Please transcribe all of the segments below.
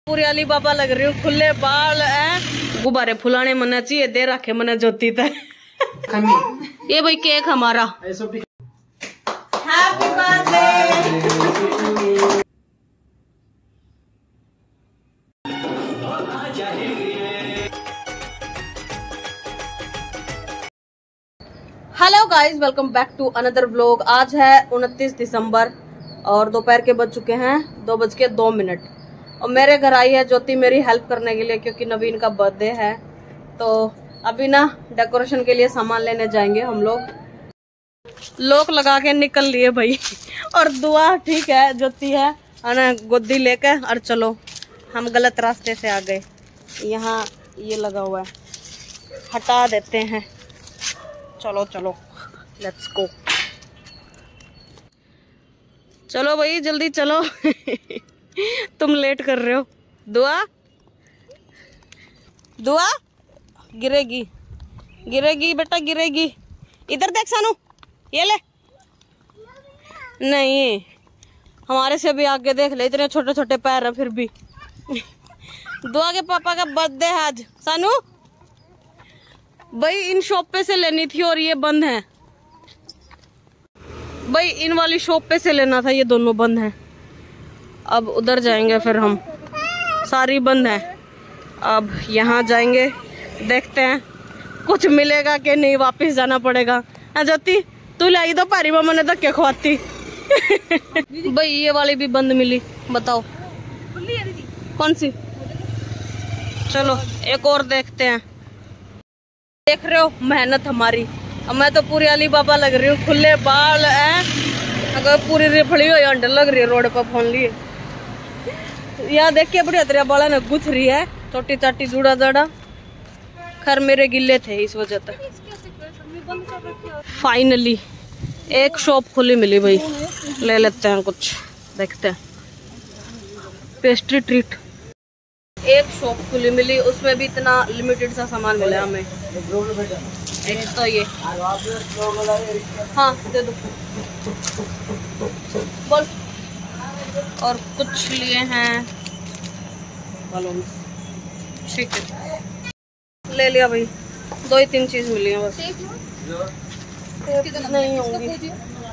पूरी अली बाबा लग रही हूँ, खुले बाल है, गुब्बारे फुलाने मना चाहिए, दे रखे मना ज्योति तक। ये भाई केक हमारा। Happy birthday. Hello guys, welcome back to another vlog. आज है 29 दिसंबर और दोपहर के बज चुके हैं 2:02 और मेरे घर आई है ज्योति मेरी हेल्प करने के लिए, क्योंकि नवीन का बर्थडे है। तो अभी ना डेकोरेशन के लिए सामान लेने जाएंगे हम लोग। लोक लगा के निकल लिए भाई। और दुआ ठीक है, ज्योति है ना गोदी लेके। और चलो, हम गलत रास्ते से आ गए। यहाँ ये लगा हुआ है, हटा देते हैं। चलो चलो, लेट्स गो। चलो भाई जल्दी चलो। तुम लेट कर रहे हो। दुआ दुआ गिरेगी गिरेगी बेटा, गिरेगी। इधर देख सानू, ये ले। नहीं, हमारे से भी आगे देख ले, इतने छोटे छोटे पैर है फिर भी। दुआ के पापा का बर्थडे है आज। सानू भाई इन शॉप पे से लेनी थी और ये बंद है भाई। इन वाली शॉप पे से लेना था, ये दोनों बंद हैं। अब उधर जाएंगे फिर हम, सारी बंद है। अब यहाँ जाएंगे, देखते हैं कुछ मिलेगा कि नहीं, वापस जाना पड़ेगा। ज्योति तू लाई दो, पारी मामा ने धक्के खुआती। भाई ये वाली भी बंद मिली, बताओ कौन सी। चलो एक और देखते हैं। देख रहे हो मेहनत हमारी। अब मैं तो पूरी अली बाबा लग रही हूँ, खुले बाल है, अगर पूरी रिफड़ी हो अंडर लग रही है रोड पर फोन लिए। यहाँ देख के बढ़िया तेरा बाला ने गुथ रही है, छोटी चाटी जुड़ा जड़ा। खैर मेरे गिल्ले थे इस वजह से। फाइनली एक शॉप खुली मिली भाई, ले लेते हैं कुछ, देखते हैं। पेस्ट्री ट्रीट एक शॉप खुली मिली, उसमें भी इतना लिमिटेड सा सामान मिला हमें। एक तो ये, हाँ दे दो बोल। और कुछ लिए हैं बलून, ठीक है ले लिया भाई। 2 ही 3 चीज मिली है बस, नहीं होंगी।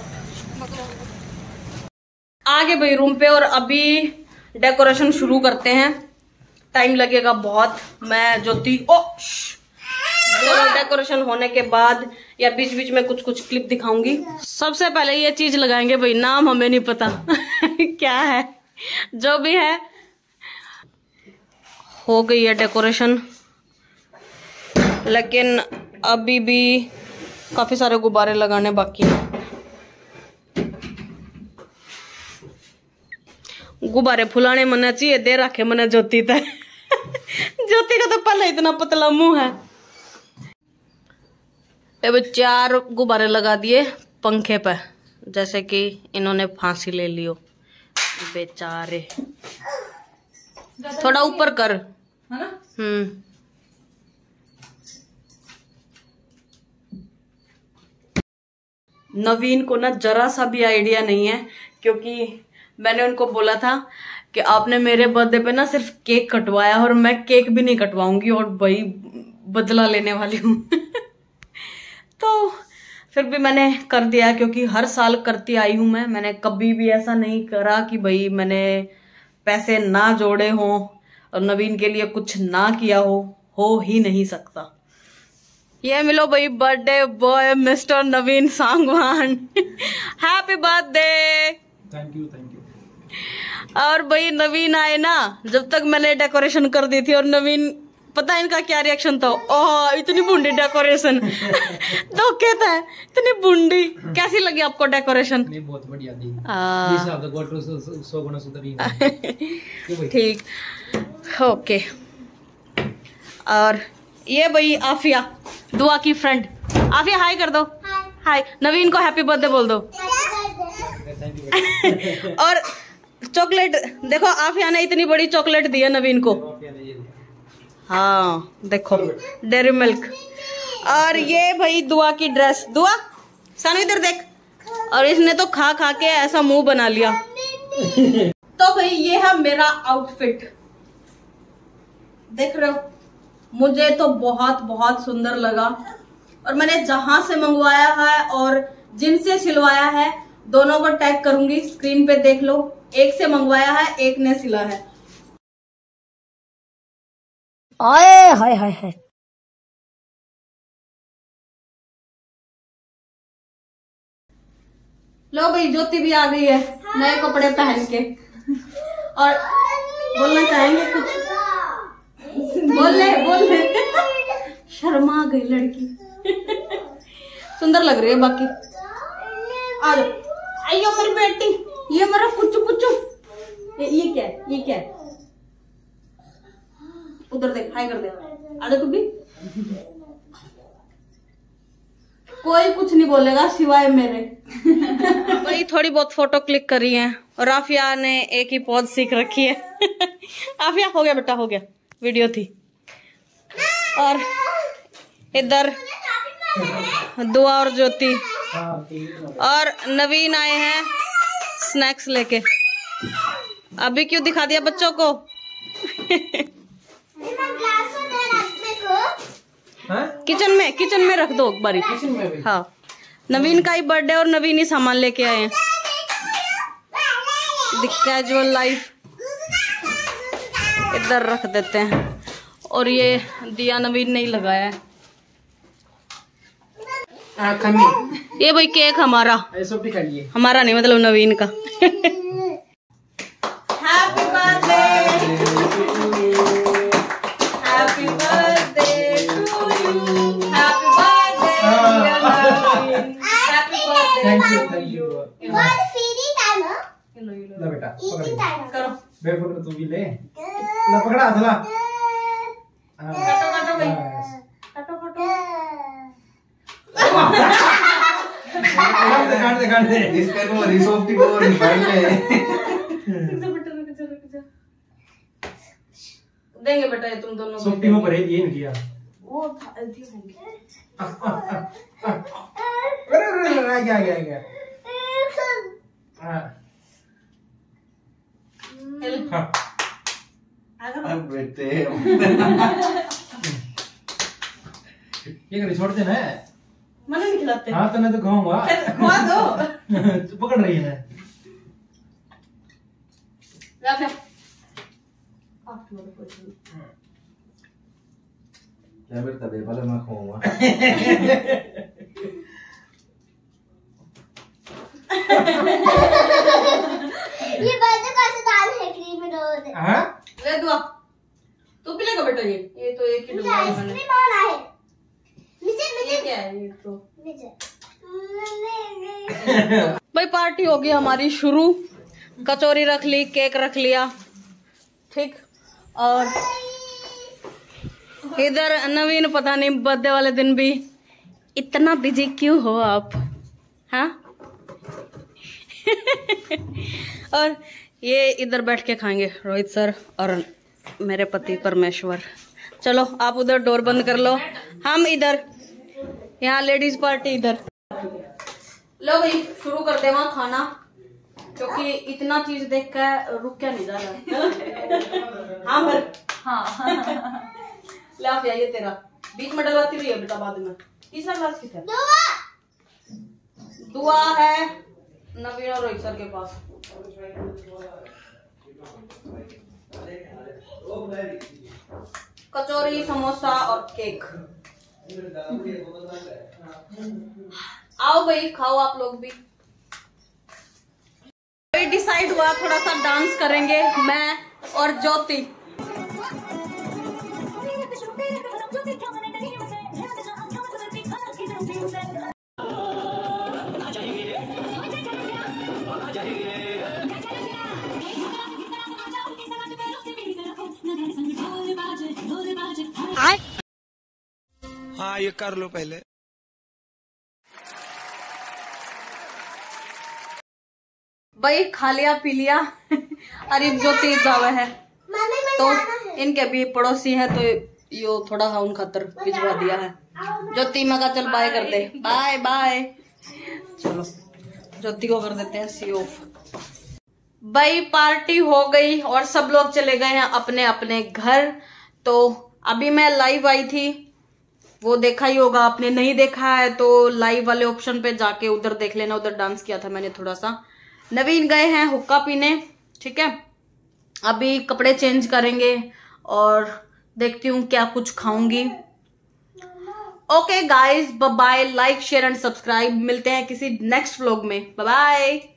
आगे भाई रूम पे, और अभी डेकोरेशन शुरू करते हैं। टाइम लगेगा बहुत। मैं ज्योति चलो डेकोरेशन होने के बाद या बीच बीच में कुछ कुछ क्लिप दिखाऊंगी। सबसे पहले ये चीज लगाएंगे भाई, नाम हमें नहीं पता क्या है, जो भी है। हो गई है डेकोरेशन, लेकिन अभी भी काफी सारे गुब्बारे लगाने बाकी हैं। गुब्बारे फुलाने मना चाहिए, दे रखे मना ज्योति तक। ज्योति का तो पहले इतना पतला मुंह है। अब 4 गुब्बारे लगा दिए पंखे पे, जैसे कि इन्होंने फांसी ले लियो बेचारे। थोड़ा ऊपर कर, है ना? नवीन को ना जरा सा भी आइडिया नहीं है, क्योंकि मैंने उनको बोला था कि आपने मेरे बर्थडे पे ना सिर्फ केक कटवाया, और मैं केक भी नहीं कटवाऊंगी, और भाई बदला लेने वाली हूँ। तो फिर भी मैंने कर दिया, क्योंकि हर साल करती आई हूँ मैं। मैंने कभी भी ऐसा नहीं करा कि भाई मैंने पैसे ना जोड़े हों और नवीन के लिए कुछ ना किया हो ही नहीं सकता। ये मिलो भाई birthday boy mister Naveen Sangwan. Happy birthday. Thank you thank you. और भाई नवीन आए ना, जब तक मैंने डेकोरेशन कर दी थी, और नवीन पता है इनका क्या रिएक्शन था। ओह इतनी बुंडी डेकोरेशन। तो कहता है इतनी बुंडी। कैसी लगी आपको डेकोरेशन? नहीं बहुत बढ़िया थी। ठीक, ओके। और ये भाई आफिया, दुआ की फ्रेंड। आफिया हाय कर दो। हाय। नवीन को हैप्पी बर्थडे बोल दो। और चॉकलेट देखो, आफिया ने इतनी बड़ी चॉकलेट दी है नवीन को। हाँ देखो, डेयरी मिल्क। और ये भाई दुआ की ड्रेस। दुआ सानू इधर देख। और इसने तो खा खा के ऐसा मुंह बना लिया। तो भाई ये है मेरा आउटफिट। देख रहे हो, मुझे तो बहुत बहुत सुंदर लगा। और मैंने जहां से मंगवाया है और जिनसे सिलवाया है दोनों को टैग करूंगी, स्क्रीन पे देख लो। एक से मंगवाया है, एक ने सिला है। हाय हाय हाय हाय। लो भाई, ज्योति भी आ गई है नए कपड़े पहन के। और बोलना चाहेंगे कुछ? बोल ले शर्मा गई लड़की। सुंदर लग रही है बाकी। आ जाओ, आइयो मेरी बेटी, ये मेरा कुचू कुचू। ये क्या है, ये क्या है? उधर देख, हाय कर दे। आ जा तू भी। कोई कुछ नहीं बोलेगा सिवाय मेरे। भाई थोड़ी बहुत फोटो क्लिक करी है और आफिया ने एक ही पॉज सीख रखी है। आफिया हो गया बेटा, हो गया, वीडियो थी। और इधर दुआ और ज्योति और नवीन आए हैं स्नैक्स लेके। अभी क्यों दिखा दिया बच्चों को? किचन में रख दो एक बारी। हाँ, नवीन का ही बर्थडे और नवीन ही सामान लेके आए हैं। कैजुअल लाइफ इधर रख देते हैं। और ये दिया नवीन नहीं लगाया है। ये भाई केक हमारा, हमारा नहीं मतलब नवीन का। Happy birthday, happy birthday to you, happy birthday happy birthday. बेटा करो, बेटा तू भी ले, पकड़ा चला। काटो भाई, काटो काट दे इसका को रिसोफ्टी को निकाल ले। देंगे बेटा ये तुम दोनों सोफ्टी में भरे दिए नहीं किया वो था। अरे गया बेटे ये छोड़ देना है। मना नहीं खिलाते। हाँ तो मैं तो खाऊंगा। खुआ दो। पकड़ रही है क्या बेटा दे पहले मैं खाऊंगा। ये बर्थडे कैसे दाल है क्रीम में रोज। हां ले दुआ, तू भी लेगा बेटा। ये तो एक ही डब्बा है। आइसक्रीम और है ये क्या है? ये तो भाई पार्टी होगी हमारी शुरू। कचौरी रख ली, केक रख लिया, ठीक। और इधर नवीन पता नहीं बर्थडे वाले दिन भी इतना बिजी क्यों हो आप, हाँ? और ये इधर बैठ के खाएंगे रोहित सर और मेरे पति परमेश्वर। चलो आप उधर डोर बंद कर लो, हम इधर, यहाँ लेडीज पार्टी इधर। लो भाई शुरू कर दे वहाँ खाना, क्योंकि इतना चीज देख कर रुक क्या नहीं जा रहा। हाँ भर, हाँ ले आप ये तेरा बीच में डलवाती रही है बेटा बाद में। तीसरा क्लास की है दुआ है नवीन और रोहित सर के पास। कचौरी, समोसा और केक। आओ भाई खाओ आप लोग भी। डिसाइड हुआ थोड़ा सा डांस करेंगे मैं और ज्योति। हाँ ये कर लो पहले। भाई खा लिया पी लिया। अरे ज्योति जावे है तो इनके भी पड़ोसी है तो यो थोड़ा सा उन खातर भिजवा दिया है। ज्योति मैं कहा चल बाय कर दे, बाय बाय। चलो ज्योति को कर देते हैं सी ऑफ। भाई पार्टी हो गई और सब लोग चले गए हैं अपने अपने घर। तो अभी मैं लाइव आई थी, वो देखा ही होगा आपने, नहीं देखा है तो लाइव वाले ऑप्शन पे जाके उधर देख लेना, उधर डांस किया था मैंने थोड़ा सा। नवीन गए हैं हुक्का पीने, ठीक है। अभी कपड़े चेंज करेंगे और देखती हूँ क्या कुछ खाऊंगी। Okay guys, bye bye, like share and subscribe. मिलते हैं किसी नेक्स्ट व्लॉग में, बाय बाय।